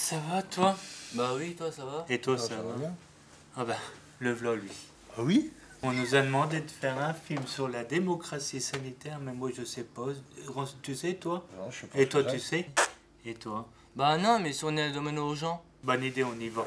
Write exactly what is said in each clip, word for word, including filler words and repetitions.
ça va, toi? Bah oui, toi, ça va? Et toi, Ah, ça, ça va? va bien. Ah bah, le v'là, lui. Ah oui? On nous a demandé de faire un film sur la démocratie sanitaire, mais moi, je sais pas. Tu sais, toi? Non, je sais pas. Et toi, je sais tu sais? Et toi? Bah non, mais si on est dans le domaine urgent. Bonne idée, on y va.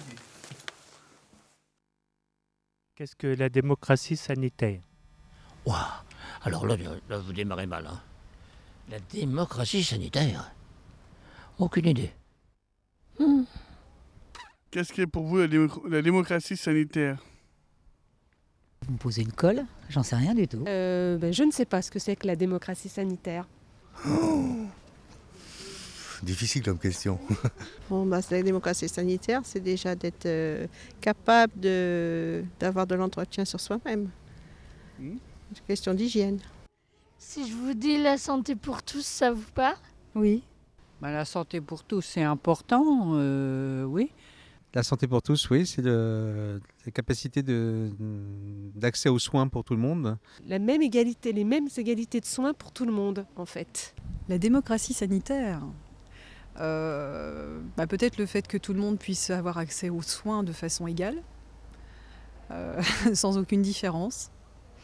Qu'est-ce que la démocratie sanitaire? Waouh. Alors là, là, vous démarrez mal. Hein. La démocratie sanitaire. Aucune idée. Hmm. Qu'est-ce qui est pour vous la, démo la démocratie sanitaire? Vous me posez une colle? J'en sais rien du tout. Euh, ben, je ne sais pas ce que c'est que la démocratie sanitaire. Oh, difficile comme question. Bon, bah, la démocratie sanitaire, c'est déjà d'être euh, capable d'avoir de, de l'entretien sur soi-même. Mmh. C'est une question d'hygiène. Si je vous dis la santé pour tous, ça vous parle? Oui. Bah, la santé pour tous, c'est important, euh, oui. La santé pour tous, oui, c'est la capacité d'accès aux soins pour tout le monde. La même égalité, les mêmes égalités de soins pour tout le monde, en fait. La démocratie sanitaire, euh, bah, peut-être le fait que tout le monde puisse avoir accès aux soins de façon égale, euh, sans aucune différence.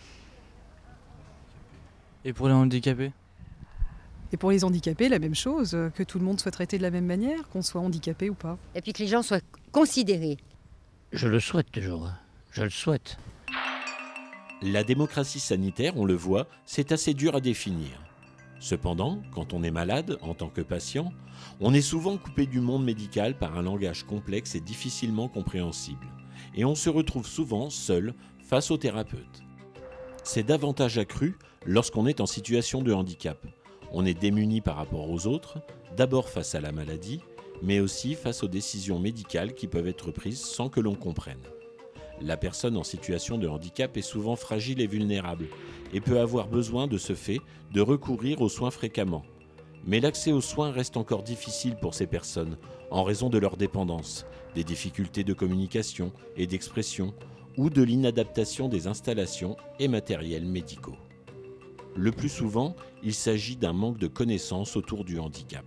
Et pour les handicapés? Et pour les handicapés, la même chose, que tout le monde soit traité de la même manière, qu'on soit handicapé ou pas. Et puis que les gens soient considérés. Je le souhaite toujours, je le souhaite. La démocratie sanitaire, on le voit, c'est assez dur à définir. Cependant, quand on est malade, en tant que patient, on est souvent coupé du monde médical par un langage complexe et difficilement compréhensible. Et on se retrouve souvent seul face au thérapeute. C'est davantage accru lorsqu'on est en situation de handicap. On est démuni par rapport aux autres, d'abord face à la maladie, mais aussi face aux décisions médicales qui peuvent être prises sans que l'on comprenne. La personne en situation de handicap est souvent fragile et vulnérable et peut avoir besoin de ce fait de recourir aux soins fréquemment. Mais l'accès aux soins reste encore difficile pour ces personnes en raison de leur dépendance, des difficultés de communication et d'expression ou de l'inadaptation des installations et matériels médicaux. Le plus souvent, il s'agit d'un manque de connaissances autour du handicap.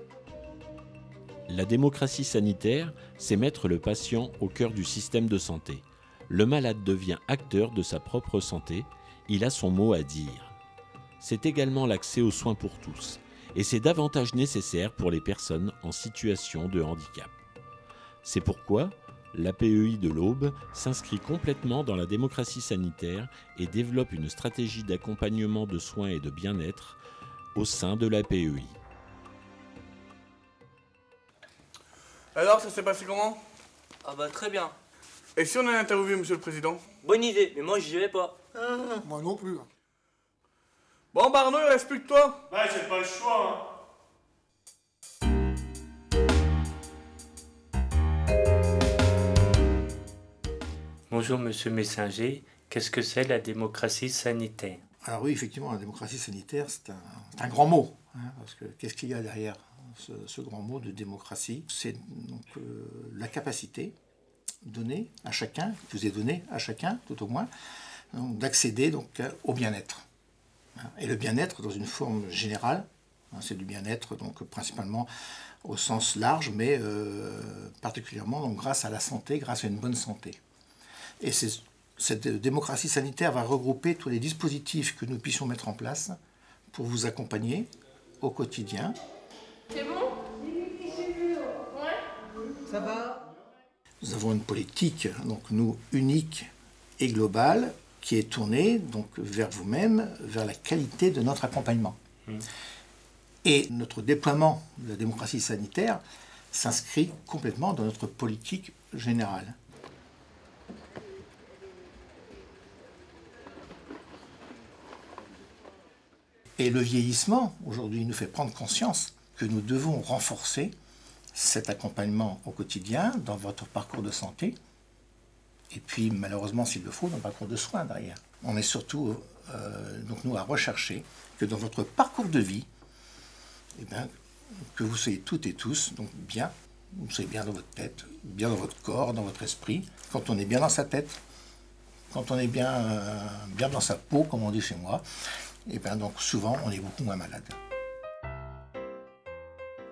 La démocratie sanitaire, c'est mettre le patient au cœur du système de santé. Le malade devient acteur de sa propre santé, il a son mot à dire. C'est également l'accès aux soins pour tous, et c'est davantage nécessaire pour les personnes en situation de handicap. C'est pourquoi l'A P E I de l'Aube s'inscrit complètement dans la démocratie sanitaire et développe une stratégie d'accompagnement de soins et de bien-être au sein de l'A P E I. Alors, ça s'est passé comment? Ah bah très bien. Et si on a interviewé Monsieur le Président? Bonne idée, mais moi j'y vais pas. Ah, moi non plus. Bon, bah Arnaud, il reste plus que toi. Bah, j'ai pas le choix, hein. Bonjour Monsieur Messinger, qu'est-ce que c'est la démocratie sanitaire? Alors oui, effectivement, la démocratie sanitaire, c'est un, un grand mot. Hein, parce que qu'est-ce qu'il y a derrière ce, ce grand mot de démocratie? C'est donc euh, la capacité donnée à chacun, qui vous est donnée à chacun, tout au moins, d'accéder donc au bien-être. Et le bien-être dans une forme générale, hein, c'est du bien-être donc principalement au sens large, mais euh, particulièrement donc, grâce à la santé, grâce à une bonne santé. Et cette démocratie sanitaire va regrouper tous les dispositifs que nous puissions mettre en place pour vous accompagner au quotidien. C'est bon? Ouais. Ça va? Nous avons une politique, donc nous, unique et globale, qui est tournée donc, vers vous-même, vers la qualité de notre accompagnement. Mmh. Et notre déploiement de la démocratie sanitaire s'inscrit complètement dans notre politique générale. Et le vieillissement, aujourd'hui, nous fait prendre conscience que nous devons renforcer cet accompagnement au quotidien dans votre parcours de santé, et puis, malheureusement, s'il le faut, dans le parcours de soins derrière. On est surtout, euh, donc nous, à rechercher que dans votre parcours de vie, eh bien, que vous soyez toutes et tous donc bien, vous soyez bien dans votre tête, bien dans votre corps, dans votre esprit. Quand on est bien dans sa tête, quand on est bien, euh, bien dans sa peau, comme on dit chez moi, et bien donc souvent on est beaucoup moins malade.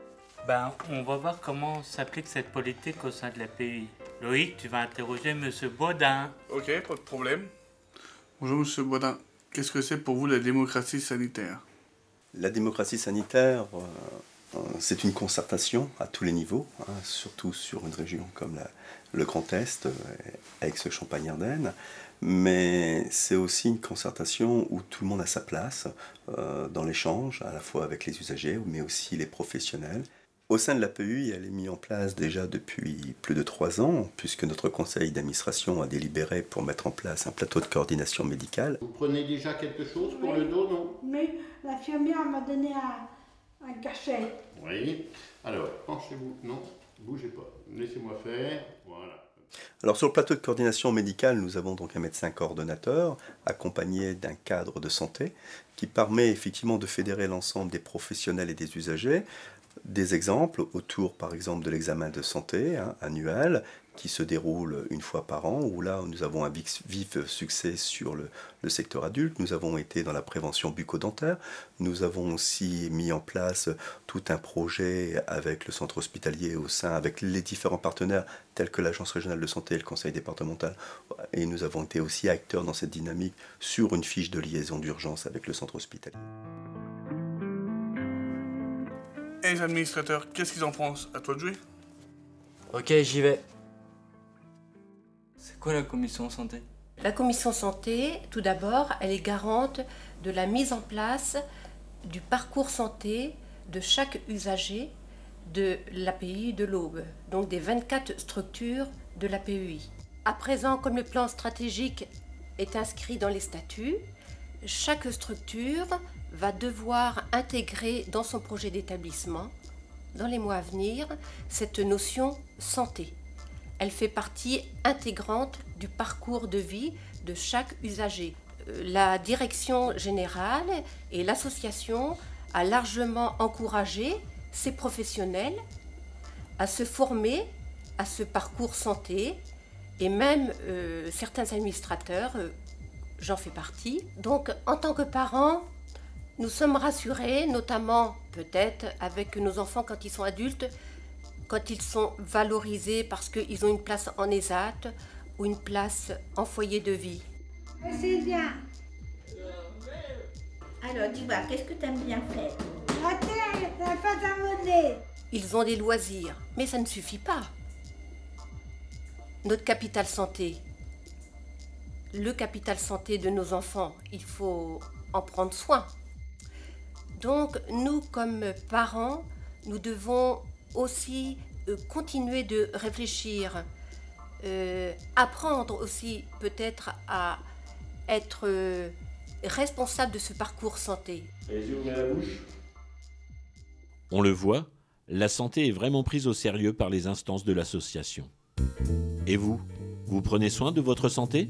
Ben, on va voir comment s'applique cette politique au sein de la P U I. Loïc, tu vas interroger Monsieur Baudin. Ok, pas de problème. Bonjour Monsieur Baudin. Qu'est-ce que c'est pour vous la démocratie sanitaire? La démocratie sanitaire, euh, c'est une concertation à tous les niveaux, hein, surtout sur une région comme la, le Grand Est, euh, Aix-Champagne-Ardenne. Mais c'est aussi une concertation où tout le monde a sa place euh, dans l'échange, à la fois avec les usagers, mais aussi les professionnels. Au sein de l'A P U I, elle est mise en place déjà depuis plus de trois ans, puisque notre conseil d'administration a délibéré pour mettre en place un plateau de coordination médicale. Vous prenez déjà quelque chose pour oui. le dos, non? Oui, l'infirmière m'a donné un, un cachet. Oui, alors, penchez-vous, non, bougez pas, laissez-moi faire, voilà. Alors sur le plateau de coordination médicale, nous avons donc un médecin coordonnateur accompagné d'un cadre de santé qui permet effectivement de fédérer l'ensemble des professionnels et des usagers. Des exemples autour par exemple de l'examen de santé hein, annuel qui se déroule une fois par an, où là nous avons un vif succès sur le, le secteur adulte. Nous avons été dans la prévention bucco-dentaire. Nous avons aussi mis en place tout un projet avec le centre hospitalier au sein, avec les différents partenaires tels que l'Agence régionale de santé et le conseil départemental. Et nous avons été aussi acteurs dans cette dynamique sur une fiche de liaison d'urgence avec le centre hospitalier. Et les administrateurs, qu'est-ce qu'ils en pensent? À toi de jouer? Ok, j'y vais. C'est quoi la commission santé? La commission santé, tout d'abord, elle est garante de la mise en place du parcours santé de chaque usager de l'A P U I de l'Aube, donc des vingt-quatre structures de l'A P U I. À présent, comme le plan stratégique est inscrit dans les statuts, chaque structure va devoir intégrer dans son projet d'établissement, dans les mois à venir, cette notion santé. Elle fait partie intégrante du parcours de vie de chaque usager. La direction générale et l'association a largement encouragé ces professionnels à se former à ce parcours santé et même euh, certains administrateurs, euh, j'en fais partie. Donc en tant que parents, nous sommes rassurés, notamment peut-être avec nos enfants quand ils sont adultes, quand ils sont valorisés parce qu'ils ont une place en ESAT ou une place en foyer de vie. C'est bien. Alors dis-moi, qu'est-ce que tu aimes bien faire? La terre, la pâte à modeler. Ils ont des loisirs, mais ça ne suffit pas. Notre capital santé, le capital santé de nos enfants, il faut en prendre soin. Donc, nous, comme parents, nous devons aussi euh, continuer de réfléchir, euh, apprendre aussi peut-être à être euh, responsable de ce parcours santé. Les yeux, ouvrez la bouche. On le voit, la santé est vraiment prise au sérieux par les instances de l'association. Et vous, vous prenez soin de votre santé?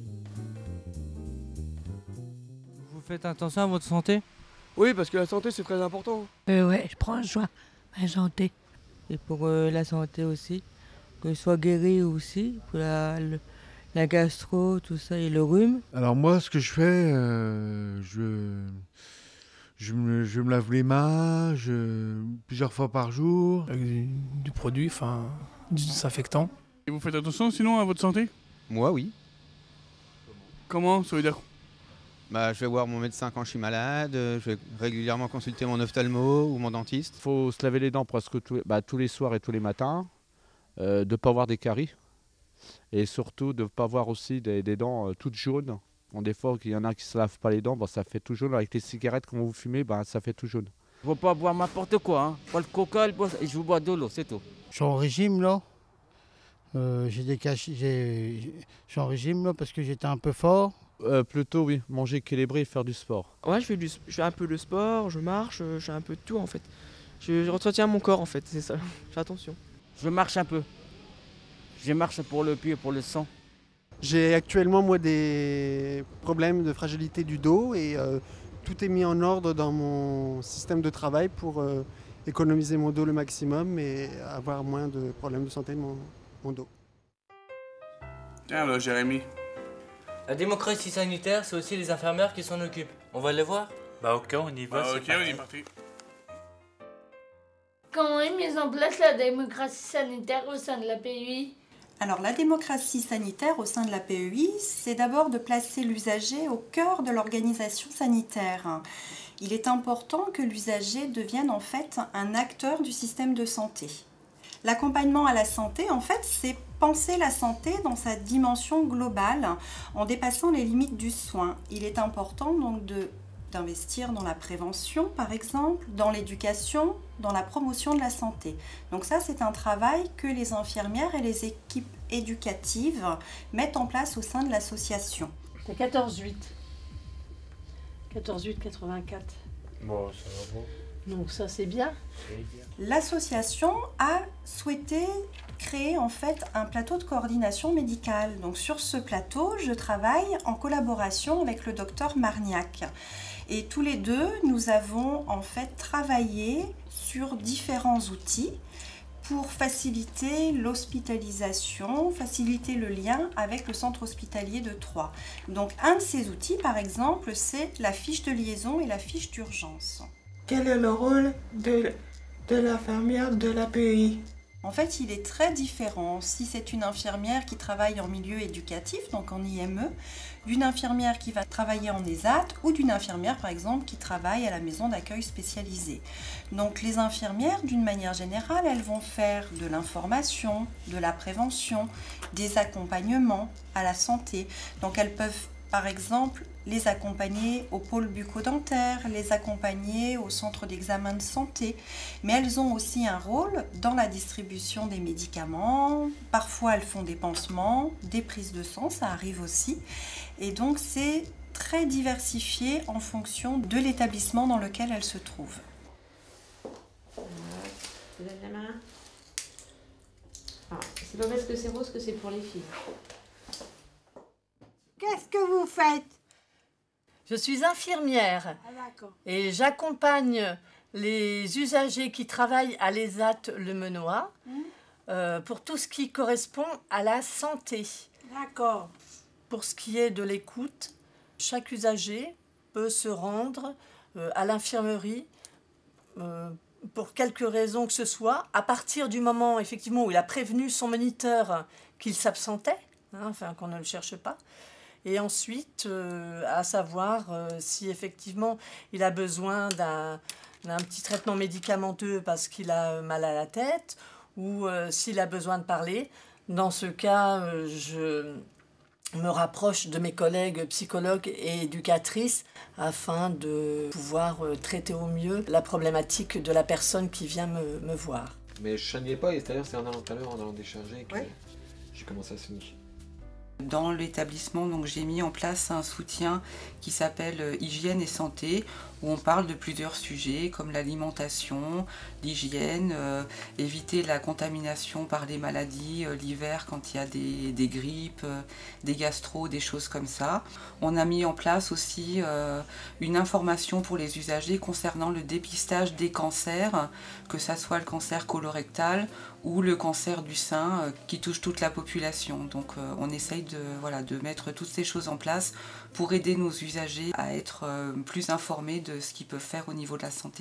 Vous faites attention à votre santé? Oui, parce que la santé, c'est très important. Euh, ouais, je prends soin de ma santé. Et pour euh, la santé aussi, que je sois guéri aussi, pour la, le, la gastro, tout ça, et le rhume. Alors moi, ce que je fais, euh, je, je, me, je me lave les mains je, plusieurs fois par jour. Avec du, du produit, enfin, du désinfectant. Et vous faites attention sinon à votre santé? Moi, oui. Comment? Ça veut dire? Bah, je vais voir mon médecin quand je suis malade, je vais régulièrement consulter mon ophtalmo ou mon dentiste. Il faut se laver les dents presque tous, bah, tous les soirs et tous les matins, euh, de ne pas avoir des caries et surtout de ne pas avoir aussi des, des dents euh, toutes jaunes. Bon, des fois, il y en a qui ne se lavent pas les dents, bon, ça fait tout jaune. Avec les cigarettes, quand vous fumez, bah, ça fait tout jaune. Il ne faut pas boire n'importe quoi, hein. Pas le coca, et je vous bois de l'eau, c'est tout. Je suis en régime là. Euh, j'ai des cach... j'ai... Je suis en régime là parce que j'étais un peu fort. Euh, plutôt oui, manger équilibré et faire du sport. Ouais, je fais, du, je fais un peu de sport, je marche, je fais un peu de tout en fait. Je, je retiens mon corps en fait, c'est ça, fais attention. Je marche un peu. Je marche pour le pied et pour le sang. J'ai actuellement moi des problèmes de fragilité du dos et euh, tout est mis en ordre dans mon système de travail pour euh, économiser mon dos le maximum et avoir moins de problèmes de santé de mon, mon dos. Tiens là, Jérémy. La démocratie sanitaire, c'est aussi les infirmières qui s'en occupent. On va les voir? Bah ok, on y va. Bah ok, on y est parti. Comment est mise en place la démocratie sanitaire au sein de la P U I? Alors la démocratie sanitaire au sein de la P E I, c'est d'abord de placer l'usager au cœur de l'organisation sanitaire. Il est important que l'usager devienne en fait un acteur du système de santé. L'accompagnement à la santé, en fait, c'est penser la santé dans sa dimension globale en dépassant les limites du soin. Il est important donc de d'investir dans la prévention, par exemple, dans l'éducation, dans la promotion de la santé. Donc ça, c'est un travail que les infirmières et les équipes éducatives mettent en place au sein de l'association. C'est quatorze huit. quatorze huit quatre-vingt-quatre. Bon, ça va bon. Donc ça, c'est bien. L'association a souhaité créer en fait un plateau de coordination médicale. Donc sur ce plateau, je travaille en collaboration avec le docteur Marniac. Et tous les deux, nous avons en fait travaillé sur différents outils pour faciliter l'hospitalisation, faciliter le lien avec le centre hospitalier de Troyes. Donc un de ces outils, par exemple, c'est la fiche de liaison et la fiche d'urgence. Quel est le rôle de, de l'infirmière de la P E I? En fait, il est très différent si c'est une infirmière qui travaille en milieu éducatif, donc en I M E, d'une infirmière qui va travailler en ESAT ou d'une infirmière, par exemple, qui travaille à la maison d'accueil spécialisée. Donc les infirmières, d'une manière générale, elles vont faire de l'information, de la prévention, des accompagnements à la santé. Donc elles peuvent, par exemple, les accompagner au pôle bucco-dentaire, les accompagner au centre d'examen de santé. Mais elles ont aussi un rôle dans la distribution des médicaments. Parfois, elles font des pansements, des prises de sang, ça arrive aussi. Et donc, c'est très diversifié en fonction de l'établissement dans lequel elles se trouvent. Tu lèves la main. Ah, c'est pas parce que c'est rose que c'est pour les filles. Qu'est-ce que vous faites? Je suis infirmière ah, et j'accompagne les usagers qui travaillent à l'ESAT Le Menois mmh. euh, pour tout ce qui correspond à la santé. D'accord. Pour ce qui est de l'écoute, chaque usager peut se rendre euh, à l'infirmerie euh, pour quelque raison que ce soit, à partir du moment effectivement où il a prévenu son moniteur qu'il s'absentait, hein, enfin qu'on ne le cherche pas. Et ensuite, euh, à savoir euh, si effectivement il a besoin d'un d'un petit traitement médicamenteux parce qu'il a mal à la tête ou euh, s'il a besoin de parler. Dans ce cas, euh, je me rapproche de mes collègues psychologues et éducatrices afin de pouvoir euh, traiter au mieux la problématique de la personne qui vient me, me voir. Mais je ne savais pas, et c'est-à-dire c'est en allant tout à l'heure, en allant décharger, que ouais. j'ai commencé à saigner. Dans l'établissement, donc j'ai mis en place un soutien qui s'appelle Hygiène et Santé, où on parle de plusieurs sujets comme l'alimentation, l'hygiène, euh, éviter la contamination par les maladies euh, l'hiver quand il y a des, des grippes, euh, des gastro, des choses comme ça. On a mis en place aussi euh, une information pour les usagers concernant le dépistage des cancers, que ça soit le cancer colorectal ou le cancer du sein euh, qui touche toute la population. Donc euh, on essaye de, voilà, de mettre toutes ces choses en place pour aider nos usagers à être euh, plus informés de ce qu'ils peuvent faire au niveau de la santé.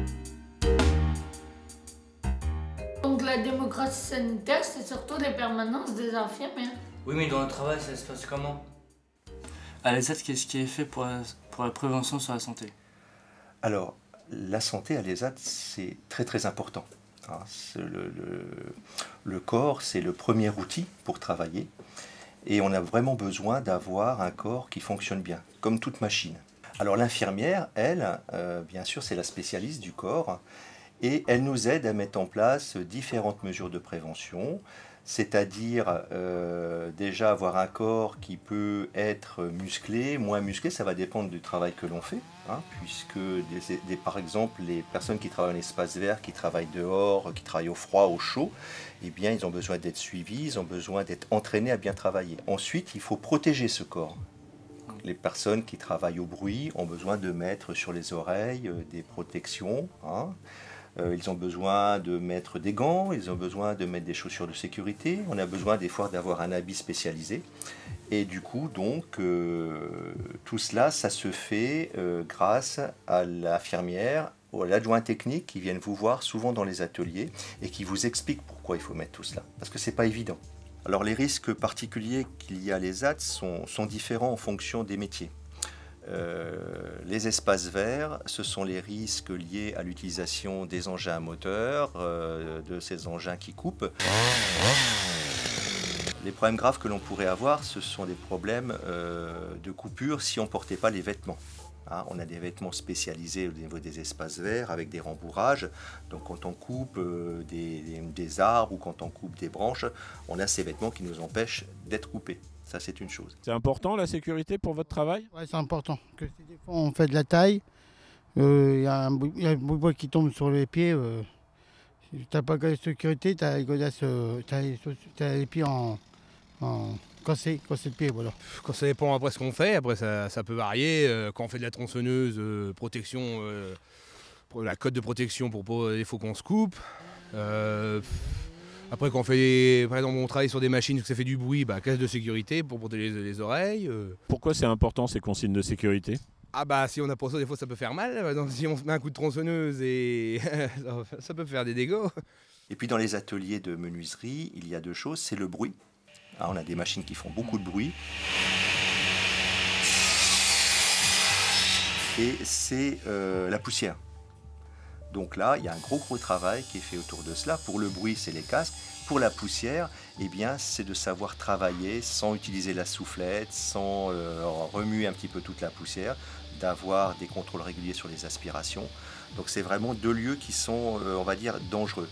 Donc la démocratie sanitaire, c'est surtout les permanences des infirmières. Oui, mais dans le travail, ça se passe comment? À l'ESAT, qu'est-ce qui est fait pour la, pour la prévention sur la santé? Alors, la santé à l'ESAT, c'est très très important. Hein, le, le, le corps, c'est le premier outil pour travailler. Et on a vraiment besoin d'avoir un corps qui fonctionne bien, comme toute machine. Alors l'infirmière, elle, euh, bien sûr, c'est la spécialiste du corps et elle nous aide à mettre en place différentes mesures de prévention, c'est-à-dire euh, déjà avoir un corps qui peut être musclé, moins musclé, ça va dépendre du travail que l'on fait, hein, puisque des, des, par exemple les personnes qui travaillent en espace vert, qui travaillent dehors, qui travaillent au froid, au chaud, eh bien ils ont besoin d'être suivis, ils ont besoin d'être entraînés à bien travailler. Ensuite, il faut protéger ce corps. Les personnes qui travaillent au bruit ont besoin de mettre sur les oreilles euh, des protections. Hein. Euh, ils ont besoin de mettre des gants, ils ont besoin de mettre des chaussures de sécurité. On a besoin des fois d'avoir un habit spécialisé. Et du coup, donc, euh, tout cela, ça se fait euh, grâce à l'infirmière l'adjoint technique qui viennent vous voir souvent dans les ateliers et qui vous explique pourquoi il faut mettre tout cela, parce que c'est pas évident. Alors les risques particuliers qu'il y a à l'E S A T sont, sont différents en fonction des métiers. Euh, les espaces verts, ce sont les risques liés à l'utilisation des engins à moteur, euh, de ces engins qui coupent. Les problèmes graves que l'on pourrait avoir, ce sont des problèmes euh, de coupure si on ne portait pas les vêtements. Hein, on a des vêtements spécialisés au niveau des espaces verts avec des rembourrages. Donc quand on coupe euh, des, des, des arbres ou quand on coupe des branches, on a ces vêtements qui nous empêchent d'être coupés. Ça, c'est une chose. C'est important la sécurité pour votre travail? Oui, c'est important. Que si des fois on fait de la taille, il euh, y, y a un bout de bois qui tombe sur les pieds. Euh, si tu n'as pas de sécurité, tu as, euh, les pieds en, en cassé, cassé de pied. Voilà. Quand ça dépend après ce qu'on fait, après ça, ça peut varier. Euh, quand on fait de la tronçonneuse, euh, protection, euh, la cote de protection pour pas il faut qu'on se coupe. Euh, Après, quand on fait, par exemple, on travaille sur des machines, que ça fait du bruit, bah, caisse de sécurité pour porter les, les oreilles. Euh. Pourquoi c'est important ces consignes de sécurité? Ah bah, si on a pour ça, des fois, ça peut faire mal. Donc, si on se met un coup de tronçonneuse, et ça peut faire des dégâts. Et puis, dans les ateliers de menuiserie, il y a deux choses. C'est le bruit. Ah, on a des machines qui font beaucoup de bruit. Et c'est euh, la poussière. Donc là, il y a un gros gros travail qui est fait autour de cela. Pour le bruit, c'est les casques. Pour la poussière, eh bien, c'est de savoir travailler sans utiliser la soufflette, sans euh, remuer un petit peu toute la poussière, d'avoir des contrôles réguliers sur les aspirations. Donc c'est vraiment deux lieux qui sont, euh, on va dire, dangereux.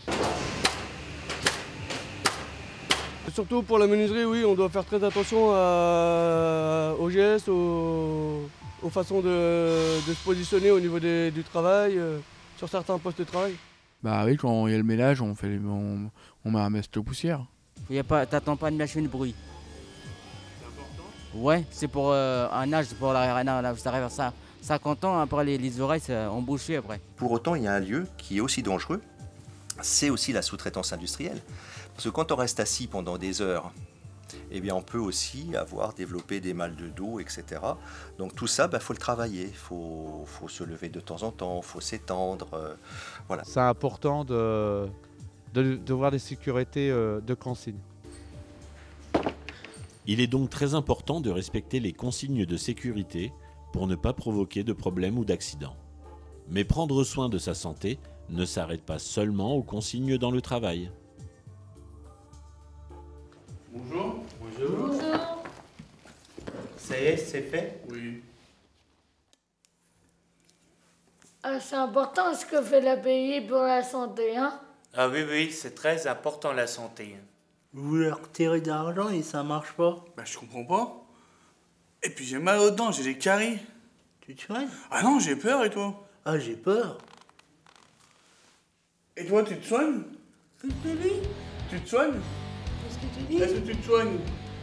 Surtout pour la menuiserie, oui, on doit faire très attention à, aux gestes, aux, aux façons de, de se positionner au niveau des, du travail. Euh. Sur certains postes de travail? Bah oui, quand il y a le ménage, on, fait les, on, on met un masque de poussière. Y a pas, t'attends pas de machine de bruit. C'est important? Ouais, c'est pour euh, un âge, pour la là, ça arrive à ça. cinquante ans, après les, les oreilles c'est embouché après. Pour autant, il y a un lieu qui est aussi dangereux, c'est aussi la sous-traitance industrielle. Parce que quand on reste assis pendant des heures, eh bien, on peut aussi avoir développé des mal de dos, et cetera. Donc tout ça, il bah, faut le travailler. Il faut, faut se lever de temps en temps, il faut s'étendre. Euh, voilà. C'est important de, de, de voir les sécurités euh, de consignes. Il est donc très important de respecter les consignes de sécurité pour ne pas provoquer de problèmes ou d'accidents. Mais prendre soin de sa santé ne s'arrête pas seulement aux consignes dans le travail. Bonjour. Bonjour. Bonjour. Ça y est, c'est fait? Oui. Ah, c'est important ce que fait la P I pour la santé, hein? Ah oui, oui, c'est très important la santé. Vous voulez retirer de l'argent et ça marche pas? Bah je comprends pas. Et puis j'ai mal aux dents, j'ai des caries. Tu te soignes? Ah non, j'ai peur et toi? Ah, j'ai peur. Et toi, tu te soignes? Qu'est-ce que tu dis? Tu te soignes? Qu'est-ce que tu dis? Est-ce que tu te soignes?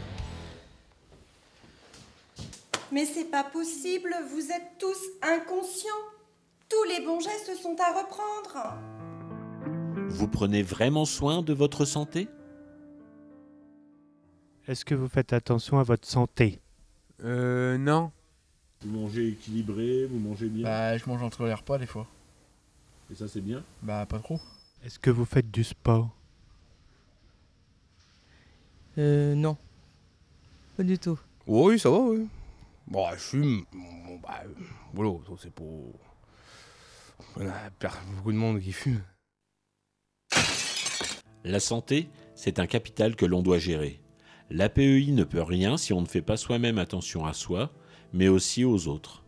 Mais c'est pas possible, vous êtes tous inconscients. Tous les bons gestes sont à reprendre. Vous prenez vraiment soin de votre santé? Est-ce que vous faites attention à votre santé? Euh, non. Vous mangez équilibré, vous mangez bien? Bah, je mange entre les repas des fois. Et ça, c'est bien? Bah, pas trop. Est-ce que vous faites du sport? Euh, non. Pas du tout. Oui, ça va, oui. Bon, je fume. Bon, bah, voilà, c'est pour. On a beaucoup de monde qui fume. La santé, c'est un capital que l'on doit gérer. L'A P E I ne peut rien si on ne fait pas soi-même attention à soi, mais aussi aux autres.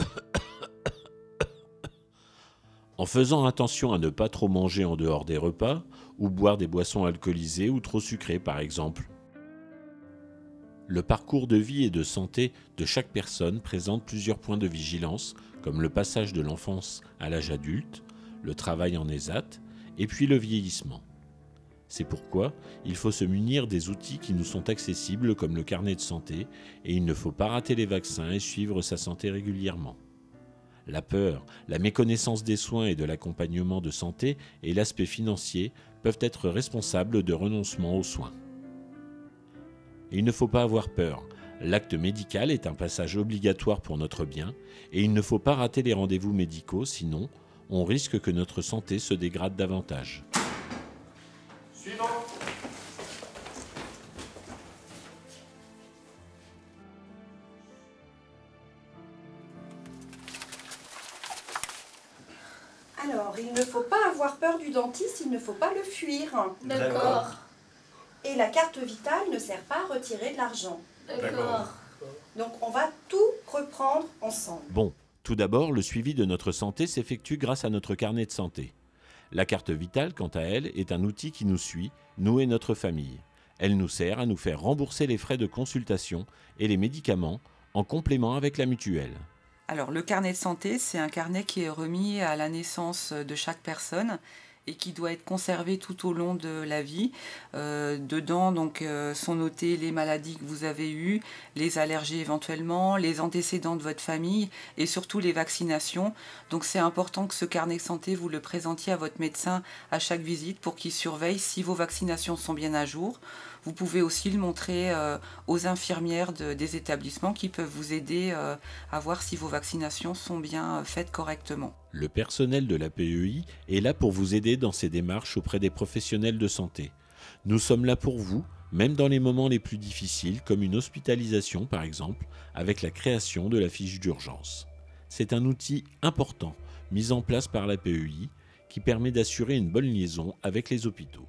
En faisant attention à ne pas trop manger en dehors des repas, ou boire des boissons alcoolisées ou trop sucrées par exemple. Le parcours de vie et de santé de chaque personne présente plusieurs points de vigilance, comme le passage de l'enfance à l'âge adulte, le travail en E S A T, et puis le vieillissement. C'est pourquoi il faut se munir des outils qui nous sont accessibles comme le carnet de santé, et il ne faut pas rater les vaccins et suivre sa santé régulièrement. La peur, la méconnaissance des soins et de l'accompagnement de santé et l'aspect financier peuvent être responsables de renoncement aux soins. Et il ne faut pas avoir peur. L'acte médical est un passage obligatoire pour notre bien et il ne faut pas rater les rendez-vous médicaux, sinon on risque que notre santé se dégrade davantage. Suivant. Alors, il ne faut pas avoir peur du dentiste, il ne faut pas le fuir. D'accord. Et la carte vitale ne sert pas à retirer de l'argent. D'accord. Donc, on va tout reprendre ensemble. Bon, tout d'abord, le suivi de notre santé s'effectue grâce à notre carnet de santé. La carte vitale, quant à elle, est un outil qui nous suit, nous et notre famille. Elle nous sert à nous faire rembourser les frais de consultation et les médicaments en complément avec la mutuelle. Alors, le carnet de santé, c'est un carnet qui est remis à la naissance de chaque personne et qui doit être conservé tout au long de la vie. Euh, dedans, donc, euh, sont notées les maladies que vous avez eues, les allergies éventuellement, les antécédents de votre famille et surtout les vaccinations. Donc, c'est important que ce carnet de santé, vous le présentiez à votre médecin à chaque visite pour qu'il surveille si vos vaccinations sont bien à jour. Vous pouvez aussi le montrer euh, aux infirmières de, des établissements qui peuvent vous aider euh, à voir si vos vaccinations sont bien euh, faites correctement. Le personnel de la P E I est là pour vous aider dans ces démarches auprès des professionnels de santé. Nous sommes là pour vous, même dans les moments les plus difficiles, comme une hospitalisation par exemple, avec la création de la fiche d'urgence. C'est un outil important mis en place par la P E I qui permet d'assurer une bonne liaison avec les hôpitaux.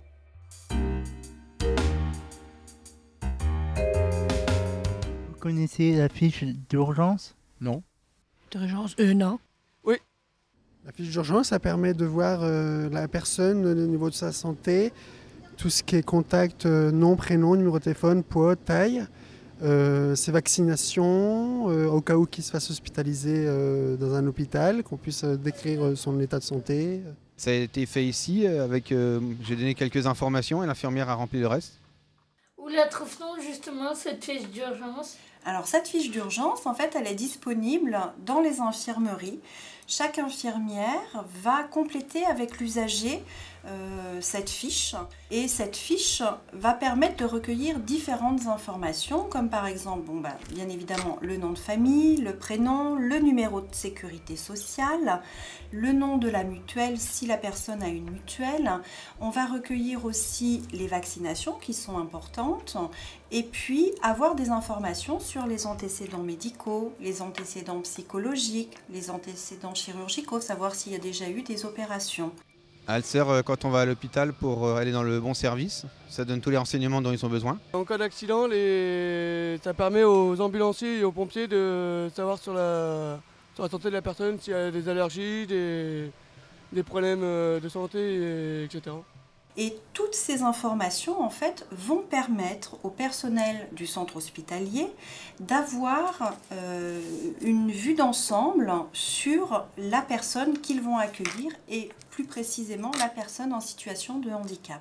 Vous connaissez la fiche d'urgence? Non. D'urgence Euh, non. Oui. La fiche d'urgence, ça permet de voir euh, la personne, le niveau de sa santé, tout ce qui est contact, euh, nom, prénom, numéro de téléphone, poids, taille, euh, ses vaccinations, euh, au cas où qu'il se fasse hospitaliser euh, dans un hôpital, qu'on puisse euh, décrire son état de santé. Ça a été fait ici, avec, euh, j'ai donné quelques informations et l'infirmière a rempli le reste. Où la trouve-t-on justement cette fiche d'urgence? Alors cette fiche d'urgence, en fait, elle est disponible dans les infirmeries. Chaque infirmière va compléter avec l'usager euh, cette fiche. Et cette fiche va permettre de recueillir différentes informations, comme par exemple, bon, bah, bien évidemment, le nom de famille, le prénom, le numéro de sécurité sociale, le nom de la mutuelle si la personne a une mutuelle. On va recueillir aussi les vaccinations qui sont importantes et puis avoir des informations sur les antécédents médicaux, les antécédents psychologiques, les antécédents chirurgicaux, savoir s'il y a déjà eu des opérations. Elle sert euh, quand on va à l'hôpital pour euh, aller dans le bon service. Ça donne tous les renseignements dont ils ont besoin. En cas d'accident, les... ça permet aux ambulanciers et aux pompiers de savoir sur la, sur la santé de la personne s'il y a des allergies, des, des problèmes de santé, et... etc. Et toutes ces informations, en fait, vont permettre au personnel du centre hospitalier d'avoir euh, une vue d'ensemble sur la personne qu'ils vont accueillir et plus précisément la personne en situation de handicap.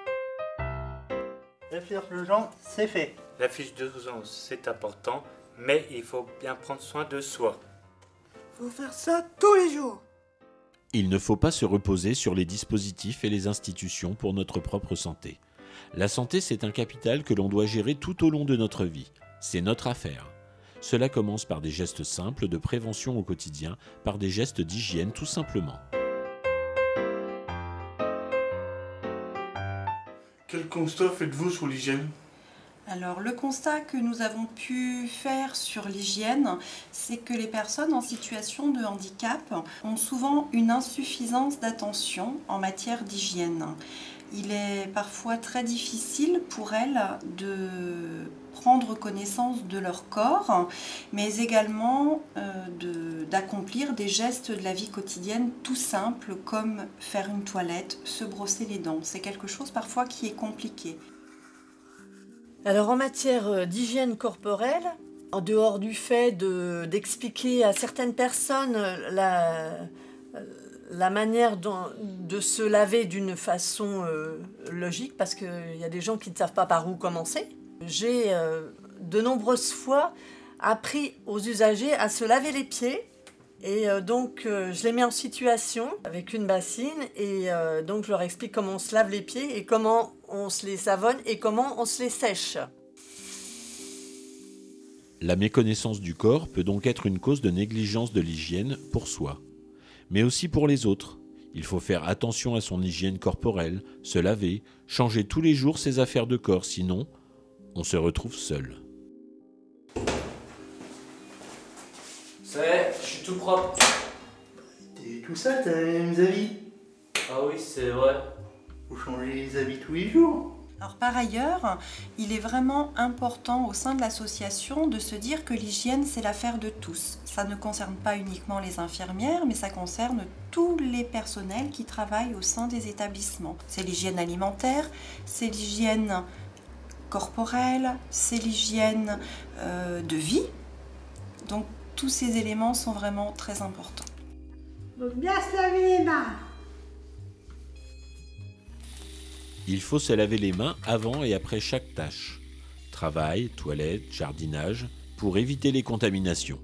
La fiche d'urgence, c'est fait. La fiche d'urgence, c'est important, mais il faut bien prendre soin de soi. Faut faire ça tous les jours. Il ne faut pas se reposer sur les dispositifs et les institutions pour notre propre santé. La santé, c'est un capital que l'on doit gérer tout au long de notre vie. C'est notre affaire. Cela commence par des gestes simples de prévention au quotidien, par des gestes d'hygiène tout simplement. Quel constat faites-vous sur l'hygiène ? Alors le constat que nous avons pu faire sur l'hygiène, c'est que les personnes en situation de handicap ont souvent une insuffisance d'attention en matière d'hygiène. Il est parfois très difficile pour elles de prendre connaissance de leur corps, mais également euh, de, d'accomplir des gestes de la vie quotidienne tout simples comme faire une toilette, se brosser les dents. C'est quelque chose parfois qui est compliqué. Alors en matière d'hygiène corporelle, en dehors du fait de, d'expliquer à certaines personnes la, la manière dont, de se laver d'une façon euh, logique, parce qu'il y a des gens qui ne savent pas par où commencer, j'ai euh, de nombreuses fois appris aux usagers à se laver les pieds. Et euh, donc, euh, je les mets en situation avec une bassine et euh, donc je leur explique comment on se lave les pieds et comment on se les savonne et comment on se les sèche. La méconnaissance du corps peut donc être une cause de négligence de l'hygiène pour soi. mais aussi pour les autres. Il faut faire attention à son hygiène corporelle, se laver, changer tous les jours ses affaires de corps, sinon on se retrouve seul. Ça y est, je suis tout propre. T'es tout ça, t'as les mêmes habits? Ah oui, c'est vrai. Faut changer les habits tous les jours. Alors par ailleurs, il est vraiment important au sein de l'association de se dire que l'hygiène, c'est l'affaire de tous. Ça ne concerne pas uniquement les infirmières, mais ça concerne tous les personnels qui travaillent au sein des établissements. C'est l'hygiène alimentaire, c'est l'hygiène corporelle, c'est l'hygiène euh, de vie. Donc tous ces éléments sont vraiment très importants. Donc bien se laver les mains. Il faut se laver les mains avant et après chaque tâche. Travail, toilette, jardinage, pour éviter les contaminations.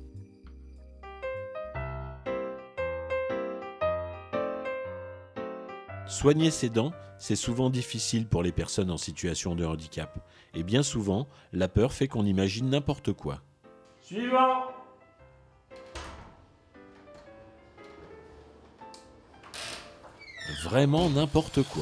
Soigner ses dents, c'est souvent difficile pour les personnes en situation de handicap. Et bien souvent, la peur fait qu'on imagine n'importe quoi. Suivant. Vraiment n'importe quoi.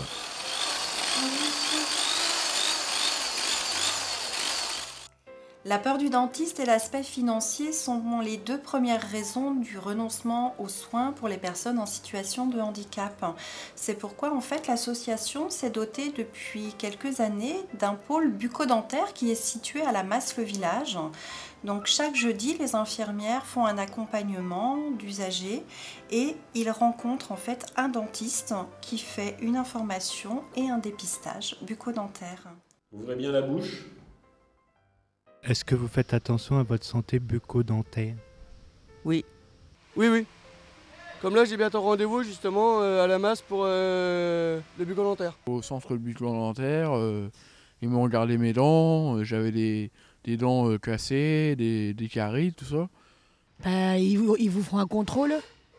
La peur du dentiste et l'aspect financier sont les deux premières raisons du renoncement aux soins pour les personnes en situation de handicap. C'est pourquoi en fait l'association s'est dotée depuis quelques années d'un pôle bucco-dentaire qui est situé à la Masse-le-Village. Donc chaque jeudi, les infirmières font un accompagnement d'usagers et ils rencontrent en fait un dentiste qui fait une information et un dépistage bucco-dentaire. Ouvrez bien la bouche. Est-ce que vous faites attention à votre santé bucco-dentaire? Oui. Oui, oui. Comme là, j'ai bientôt rendez-vous justement euh, à la masse pour euh, le bucco-dentaire. Au centre bucco-dentaire, euh, ils m'ont regardé mes dents, euh, j'avais des, des dents euh, cassées, des, des caries, tout ça. Ben, ils, vous, ils vous feront un contrôle.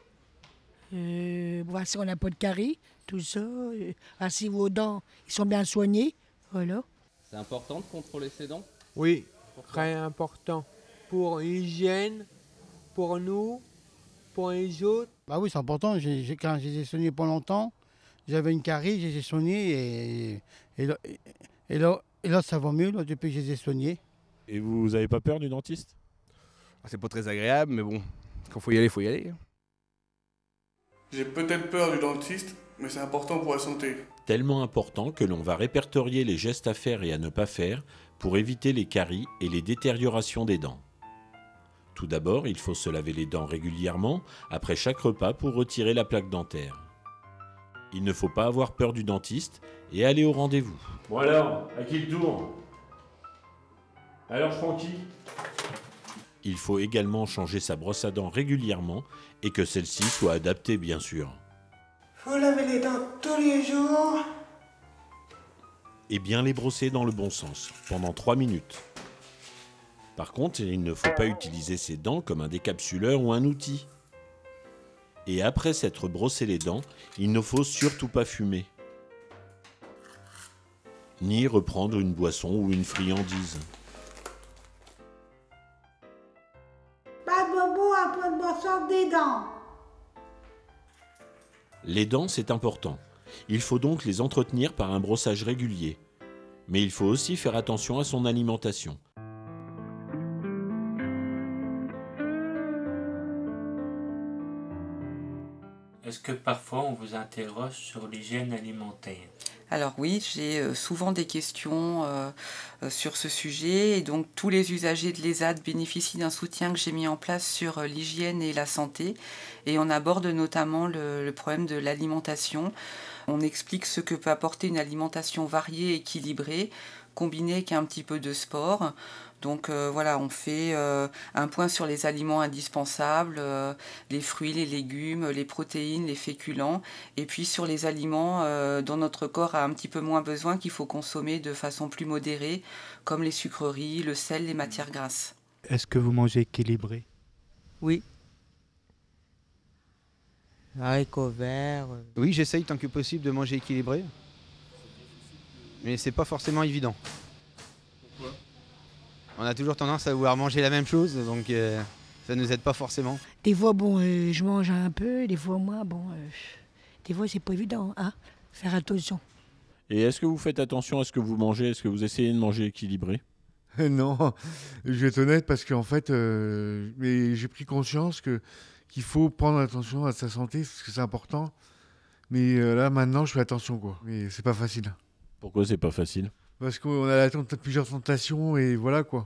Euh, voir si on n'a pas de caries, tout ça. Euh, voir si vos dents ils sont bien soignées. Voilà. C'est important de contrôler ses dents? Oui. Très important pour l'hygiène, pour nous, pour les autres. Bah oui, c'est important. J'ai, j'ai, quand je les ai soignés pas longtemps, j'avais une carie, je les ai soignés et, et, là, et, là, et là, ça va mieux là, depuis que je les ai soignés. Et vous avez pas peur du dentiste? C'est pas très agréable, mais bon, quand faut y aller, il faut y aller. J'ai peut-être peur du dentiste, mais c'est important pour la santé. Tellement important que l'on va répertorier les gestes à faire et à ne pas faire pour éviter les caries et les détériorations des dents. Tout d'abord, il faut se laver les dents régulièrement après chaque repas pour retirer la plaque dentaire. Il ne faut pas avoir peur du dentiste et aller au rendez-vous. Bon alors, à qui le tour? Alors je prends qui? Il faut également changer sa brosse à dents régulièrement et que celle-ci soit adaptée bien sûr. Faut laver les dents tous les jours. Et bien les brosser dans le bon sens, pendant trois minutes. Par contre, il ne faut pas utiliser ses dents comme un décapsuleur ou un outil. Et après s'être brossé les dents, il ne faut surtout pas fumer. Ni reprendre une boisson ou une friandise. Pas de bobo après de brossage des dents. Les dents, c'est important. Il faut donc les entretenir par un brossage régulier. Mais il faut aussi faire attention à son alimentation. Est-ce que parfois on vous interroge sur l'hygiène alimentaire? Alors oui, j'ai souvent des questions euh, sur ce sujet et donc tous les usagers de l'E S A D bénéficient d'un soutien que j'ai mis en place sur l'hygiène et la santé et on aborde notamment le, le problème de l'alimentation. On explique ce que peut apporter une alimentation variée et équilibrée, combinée avec un petit peu de sport. Donc euh, voilà, on fait euh, un point sur les aliments indispensables, euh, les fruits, les légumes, les protéines, les féculents, et puis sur les aliments euh, dont notre corps a un petit peu moins besoin, qu'il faut consommer de façon plus modérée, comme les sucreries, le sel, les matières grasses. Est-ce que vous mangez équilibré? Oui. Haricots verts. Oui, j'essaye tant que possible de manger équilibré. Mais c'est pas forcément évident. Pourquoi? On a toujours tendance à vouloir manger la même chose, donc euh, ça ne nous aide pas forcément. Des fois, bon, euh, je mange un peu, des fois, moi, bon, euh, des fois, c'est pas évident, hein, faire attention. Et est-ce que vous faites attention à ce que vous mangez? Est-ce que vous essayez de manger équilibré? Non, je vais être honnête parce qu'en fait, euh, mais j'ai pris conscience que, qu'il faut prendre attention à sa santé parce que c'est important. Mais euh, là, maintenant, je fais attention, quoi. Mais c'est pas facile. Pourquoi c'est pas facile? Parce qu'on a la tenta- plusieurs tentations et voilà, quoi.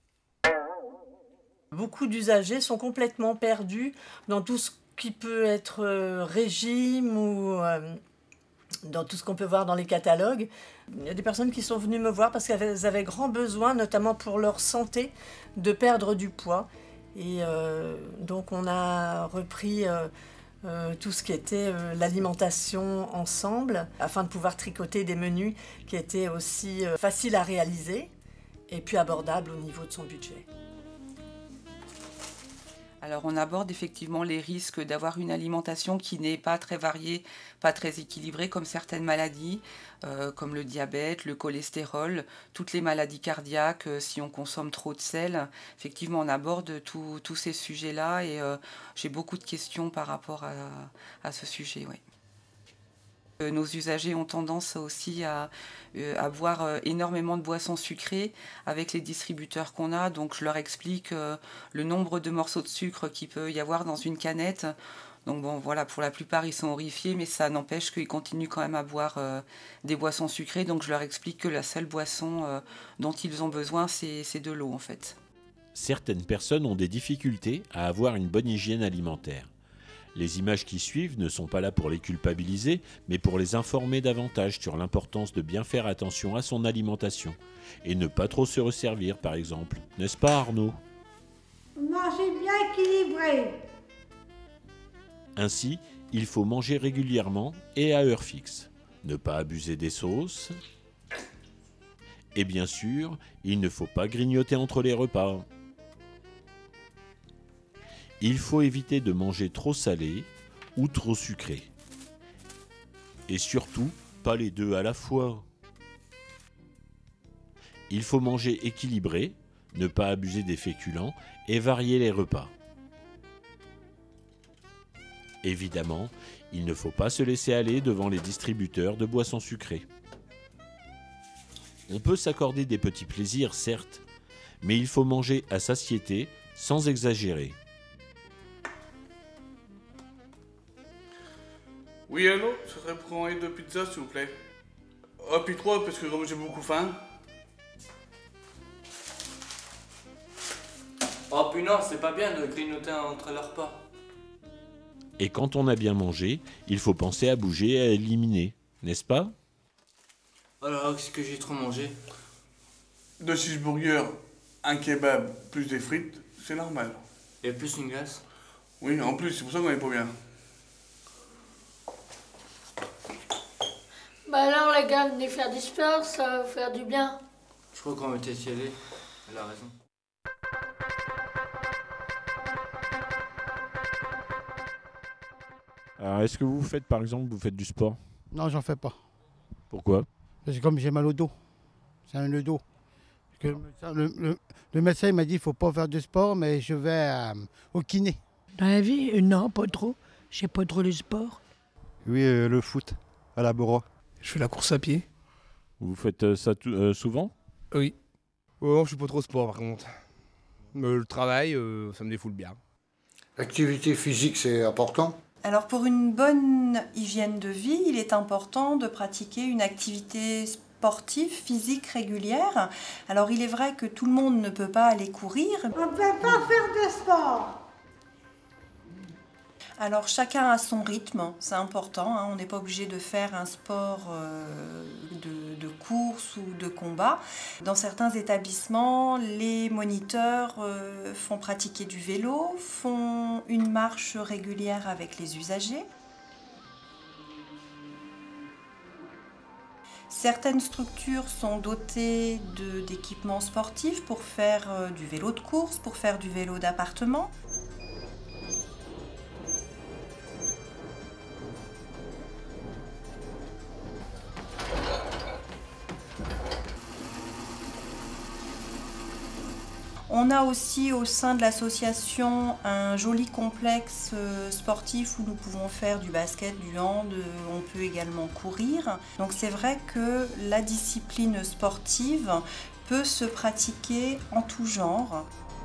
Beaucoup d'usagers sont complètement perdus dans tout ce qui peut être euh, régime ou euh, dans tout ce qu'on peut voir dans les catalogues. Il y a des personnes qui sont venues me voir parce qu'elles avaient grand besoin, notamment pour leur santé, de perdre du poids. Et euh, donc on a repris euh, euh, tout ce qui était euh, l'alimentation ensemble, afin de pouvoir tricoter des menus qui étaient aussi euh, faciles à réaliser et puis abordables au niveau de son budget. Alors on aborde effectivement les risques d'avoir une alimentation qui n'est pas très variée, pas très équilibrée, comme certaines maladies, euh, comme le diabète, le cholestérol, toutes les maladies cardiaques, euh, si on consomme trop de sel. Effectivement, on aborde tous ces sujets-là et euh, j'ai beaucoup de questions par rapport à, à ce sujet. Ouais. Euh, nos usagers ont tendance aussi à, euh, à boire euh, énormément de boissons sucrées avec les distributeurs qu'on a. Donc je leur explique euh, le nombre de morceaux de sucre qu'il peut y avoir dans une canette. Donc bon, voilà, pour la plupart, ils sont horrifiés, mais ça n'empêche qu'ils continuent quand même à boire euh, des boissons sucrées. Donc je leur explique que la seule boisson euh, dont ils ont besoin, c'est c'est de l'eau en fait. Certaines personnes ont des difficultés à avoir une bonne hygiène alimentaire. Les images qui suivent ne sont pas là pour les culpabiliser, mais pour les informer davantage sur l'importance de bien faire attention à son alimentation et ne pas trop se resservir, par exemple. N'est-ce pas, Arnaud? Manger bien équilibré. Ainsi, il faut manger régulièrement et à heure fixe. Ne pas abuser des sauces. Et bien sûr, il ne faut pas grignoter entre les repas. Il faut éviter de manger trop salé ou trop sucré. Et surtout, pas les deux à la fois. Il faut manger équilibré, ne pas abuser des féculents et varier les repas. Évidemment, il ne faut pas se laisser aller devant les distributeurs de boissons sucrées. On peut s'accorder des petits plaisirs, certes, mais il faut manger à satiété sans exagérer. Oui, allô? Ce serait pour commander deux pizzas, s'il vous plaît. Oh, puis trois, parce que comme j'ai beaucoup faim. Oh, puis non, c'est pas bien de grignoter entre leurs repas. Et quand on a bien mangé, il faut penser à bouger et à éliminer, n'est-ce pas? Alors, qu'est-ce que j'ai trop mangé? Deux cheeseburgers, un kebab, plus des frites, c'est normal. Et plus une glace? Oui, en plus, c'est pour ça qu'on est pas bien. Bah alors les gars, venez faire du sport, ça va vous faire du bien. Je crois qu'on va peut-être y aller. Elle a raison. Alors, est-ce que vous faites, par exemple, vous faites du sport? Non, j'en fais pas. Pourquoi? Parce que comme j'ai mal au dos, c'est un le dos. Parce que le, le, le médecin il m'a dit qu'il ne faut pas faire de sport, mais je vais euh, au kiné. Dans la vie, euh, non, pas trop. Je sais pas trop le sport. Oui, euh, le foot, à la Bora. Je fais la course à pied. Vous faites euh, ça euh, souvent? Oui. Oh, je suis pas trop sport par contre. Mais le travail, euh, ça me défoule bien. L'activité physique, c'est important. Alors pour une bonne hygiène de vie, il est important de pratiquer une activité sportive, physique régulière. Alors il est vrai que tout le monde ne peut pas aller courir. On ne peut pas faire de sport. Alors chacun a son rythme, c'est important, hein. On n'est pas obligé de faire un sport euh, de, de course ou de combat. Dans certains établissements, les moniteurs euh, font pratiquer du vélo, font une marche régulière avec les usagers. Certaines structures sont dotées de, d'équipements sportifs pour faire euh, du vélo de course, pour faire du vélo d'appartement. On a aussi au sein de l'association un joli complexe sportif où nous pouvons faire du basket, du hand, on peut également courir. Donc c'est vrai que la discipline sportive peut se pratiquer en tout genre.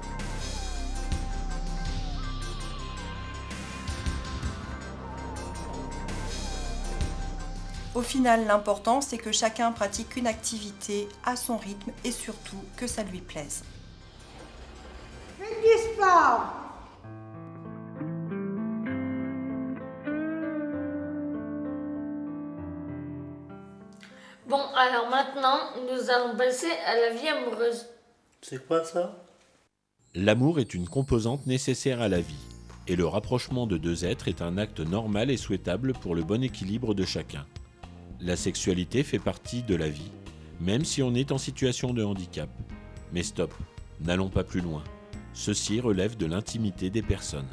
Au final, l'important, c'est que chacun pratique une activité à son rythme et surtout que ça lui plaise. Faites du sport. Bon, alors maintenant, nous allons passer à la vie amoureuse. C'est quoi ça? L'amour est une composante nécessaire à la vie, et le rapprochement de deux êtres est un acte normal et souhaitable pour le bon équilibre de chacun. La sexualité fait partie de la vie, même si on est en situation de handicap. Mais stop, n'allons pas plus loin. Ceci relève de l'intimité des personnes.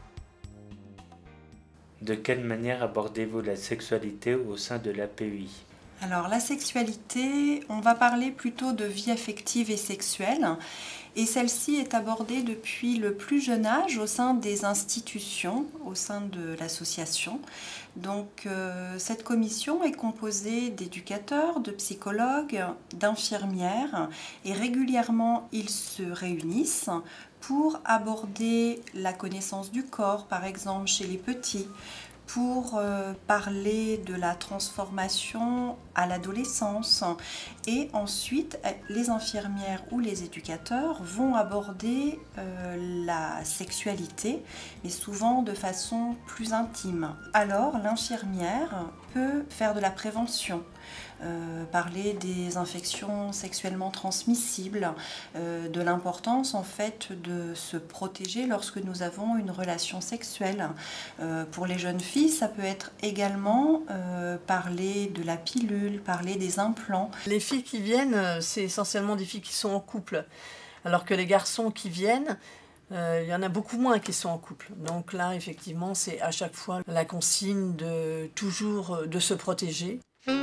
De quelle manière abordez-vous la sexualité au sein de l'A P E I? Alors la sexualité, on va parler plutôt de vie affective et sexuelle. Et celle-ci est abordée depuis le plus jeune âge au sein des institutions, au sein de l'association. Donc euh, cette commission est composée d'éducateurs, de psychologues, d'infirmières et régulièrement ils se réunissent pour aborder la connaissance du corps, par exemple chez les petits, pour euh, parler de la transformation à l'adolescence. Et ensuite, les infirmières ou les éducateurs vont aborder euh, la sexualité, mais souvent de façon plus intime. Alors, l'infirmière peut faire de la prévention, euh, parler des infections sexuellement transmissibles, euh, de l'importance en fait de se protéger lorsque nous avons une relation sexuelle. Euh, pour les jeunes filles, ça peut être également euh, parler de la pilule, parler des implants. Les filles qui viennent, c'est essentiellement des filles qui sont en couple, alors que les garçons qui viennent, euh, il y en a beaucoup moins qui sont en couple. Donc là, effectivement, c'est à chaque fois la consigne de toujours de se protéger.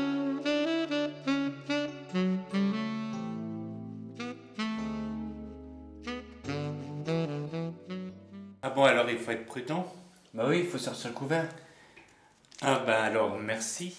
Ah bon, alors il faut être prudent? Bah oui, il faut sortir le couvert. Ah ben alors, merci.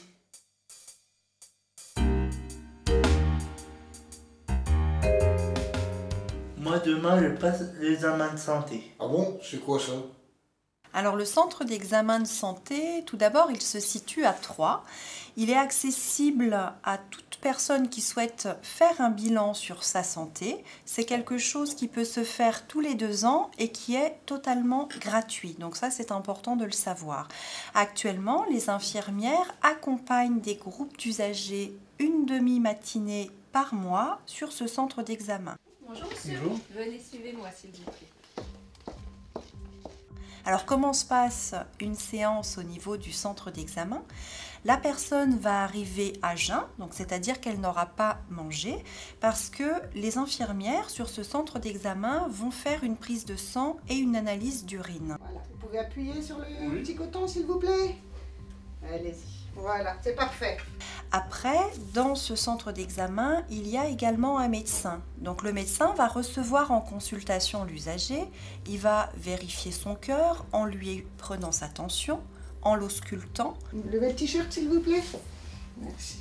Moi demain je passe l'examen de santé. Ah bon? C'est quoi ça? Alors le centre d'examen de santé, tout d'abord, il se situe à Troyes. Il est accessible à toute personne qui souhaite faire un bilan sur sa santé. C'est quelque chose qui peut se faire tous les deux ans et qui est totalement gratuit. Donc ça, c'est important de le savoir. Actuellement, les infirmières accompagnent des groupes d'usagers une demi-matinée par mois sur ce centre d'examen. Bonjour monsieur, Bonjour. Venez suivez-moi s'il vous plaît. Alors comment se passe une séance au niveau du centre d'examen? La personne va arriver à jeun, donc c'est-à-dire qu'elle n'aura pas mangé, parce que les infirmières sur ce centre d'examen vont faire une prise de sang et une analyse d'urine. Voilà, vous pouvez appuyer sur le oui. petit coton s'il vous plaît. Allez-y, voilà, c'est parfait. Après, dans ce centre d'examen, il y a également un médecin. Donc le médecin va recevoir en consultation l'usager, il va vérifier son cœur en lui prenant sa tension, en l'auscultant. Levez le t-shirt s'il vous plaît. Merci.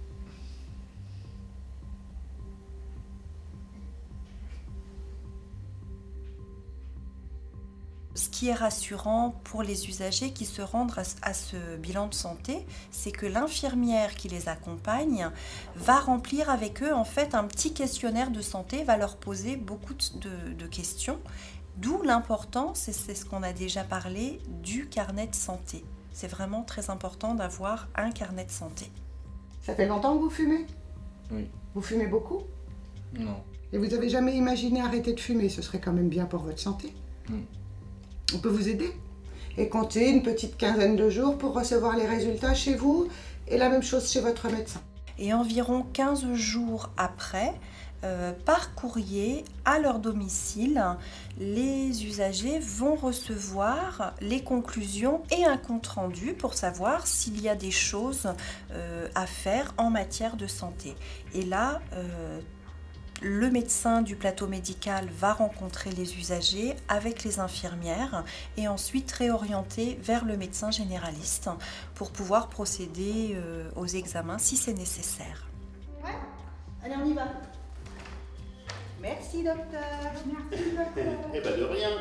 Ce qui est rassurant pour les usagers qui se rendent à ce bilan de santé, c'est que l'infirmière qui les accompagne va remplir avec eux en fait un petit questionnaire de santé, va leur poser beaucoup de, de questions, d'où l'importance, et c'est ce qu'on a déjà parlé, du carnet de santé. C'est vraiment très important d'avoir un carnet de santé. Ça fait longtemps que vous fumez? Oui. Vous fumez beaucoup? Non. Et vous avez jamais imaginé arrêter de fumer? Ce serait quand même bien pour votre santé. Non. On peut vous aider et compter une petite quinzaine de jours pour recevoir les résultats chez vous et la même chose chez votre médecin. Et environ quinze jours après, euh, par courrier à leur domicile, les usagers vont recevoir les conclusions et un compte-rendu pour savoir s'il y a des choses euh, à faire en matière de santé. Et là, euh, Le médecin du plateau médical va rencontrer les usagers avec les infirmières et ensuite réorienter vers le médecin généraliste pour pouvoir procéder euh, aux examens si c'est nécessaire. Ouais. Allez, on y va. Merci, docteur. Merci, docteur. Eh ben de rien.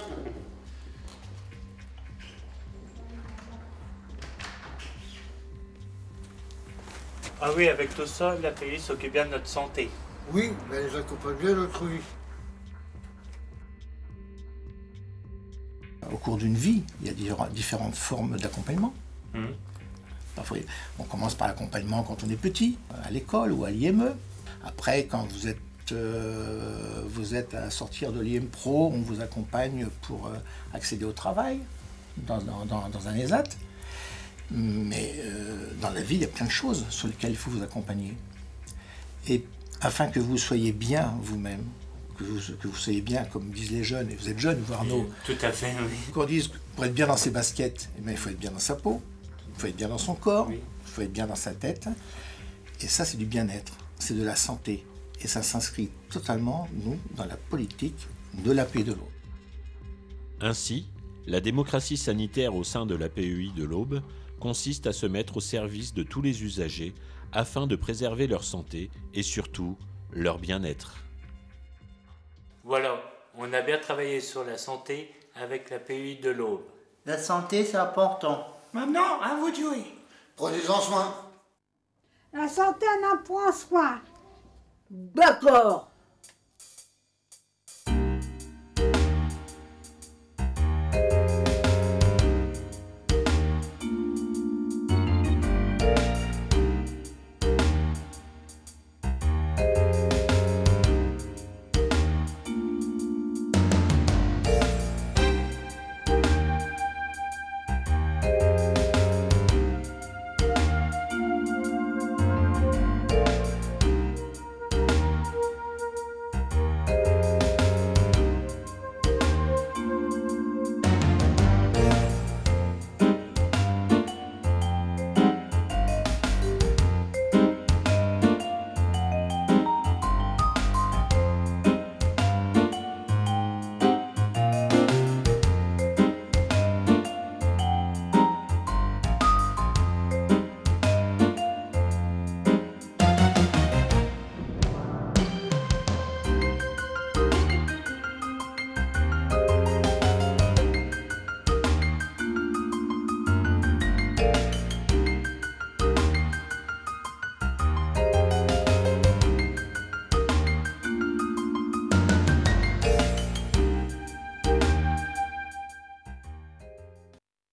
Ah oui, avec tout ça, la P U s'occupe bien de notre santé. Oui, mais elle les accompagne bien notre vie. Au cours d'une vie, il y a différentes formes d'accompagnement. Mmh. Parfois, on commence par l'accompagnement quand on est petit, à l'école ou à l'I M E. Après, quand vous êtes, euh, vous êtes à sortir de l'I M Pro, on vous accompagne pour euh, accéder au travail dans, dans, dans, dans un ESAT. Mais euh, dans la vie, il y a plein de choses sur lesquelles il faut vous accompagner. Et afin que vous soyez bien vous-même, que vous, que vous soyez bien, comme disent les jeunes, et vous êtes jeune, vous Arnaud. Tout à fait, oui. Qu'on dise pour être bien dans ses baskets, eh bien, il faut être bien dans sa peau, il faut être bien dans son corps, oui. Il faut être bien dans sa tête. Et ça, c'est du bien-être, c'est de la santé. Et ça s'inscrit totalement, nous, dans la politique de la P U I de l'Aube. Ainsi, la démocratie sanitaire au sein de la P U I de l'Aube consiste à se mettre au service de tous les usagers afin de préserver leur santé et surtout leur bien-être. Voilà, on a bien travaillé sur la santé avec la P U I de l'Aube. La santé, c'est important. Maintenant, à vous de jouer. Prenez-en soin. La santé, on en prend soin. D'accord.